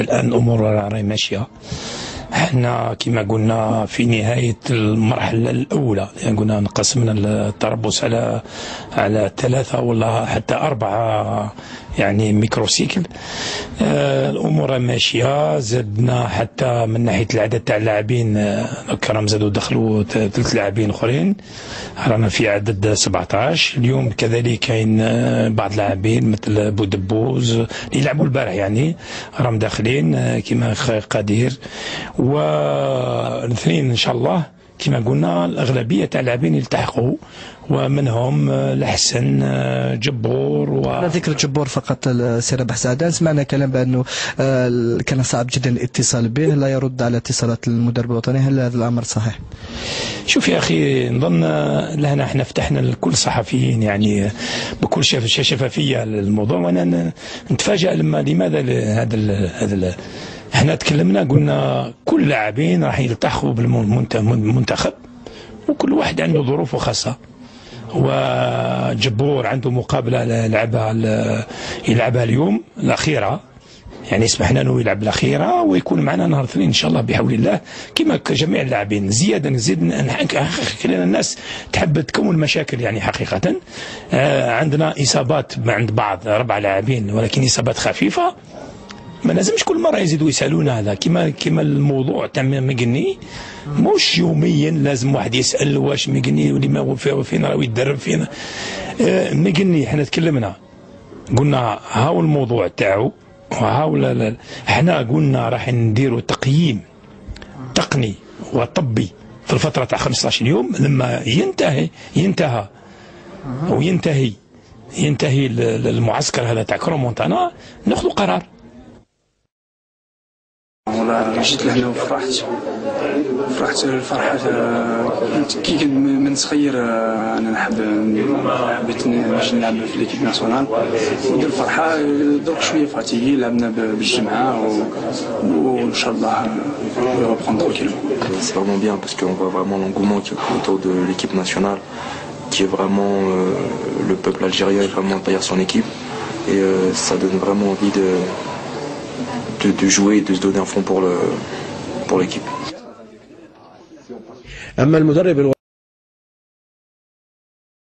الآن الأمور راهي ماشية. احنا كما قلنا في نهاية المرحلة الأولى، يعني قلنا قسمنا التربص على 3 ولا حتى 4 يعني ميكروسيكل. الأمور ماشية. زدنا حتى من ناحية العدد تاع اللاعبين، كرام زادوا دخلوا 3 لاعبين أخرين، رانا في عدد 17 اليوم. كذلك كاين بعض اللاعبين مثل بودبوز اللي يلعبوا البارح يعني راهم داخلين كما قدير. والاثنين ان شاء الله كما قلنا الاغلبيه تاع اللاعبين يلتحقوا، ومنهم الحسن جبور على ذكر جبور فقط سي ربح سعدان، سمعنا كلام بانه كان صعب جدا الاتصال به، لا يرد على اتصالات المدرب الوطني، هل هذا الامر صحيح؟ شوف يا اخي، نظن لهنا احنا فتحنا لكل الصحفيين يعني بكل شفافيه الموضوع، وانا نتفاجأ لماذا هذا احنا تكلمنا قلنا كل لاعبين راح يلتحقوا بالمنتخب، وكل واحد عنده ظروفه خاصه. وجبور عنده مقابله يلعبها اليوم الاخيره، يعني سمحنا له يلعب الاخيره ويكون معنا نهار الاثنين ان شاء الله بحول الله كما جميع اللاعبين. زياده نزيد خلينا الناس تحب تكون مشاكل يعني حقيقه. عندنا اصابات عند بعض 4 لاعبين، ولكن اصابات خفيفه. ما لازمش كل مره يزيدوا يسالونا هذا كما الموضوع تاع مقني، مش يوميا لازم واحد يسال واش مقني ولما فين راه يتدرب فين. مقني احنا تكلمنا قلنا هاو الموضوع تاعو، وهاو احنا قلنا راح نديروا تقييم تقني وطبي في الفتره تاع 15 يوم. لما ينتهي المعسكر هذا تاع كرومونتانا ناخذ قرار. والله جيت لهنا وفرحت الفرحة كي كنت من صغير. انا حبيت باش نلعب في ليكيب ناسيونال، ودير الفرحة درك شوية فاتيكي. لعبنا بالجمعة وان شاء الله reprendre tranquillement. C'est vraiment bien parce qu'on voit vraiment l'engouement qui est autour de l'équipe nationale, qui est vraiment le peuple algérien est vraiment derrière son équipe, et ça donne vraiment envie de jouer et de se donner un fond pour l'équipe.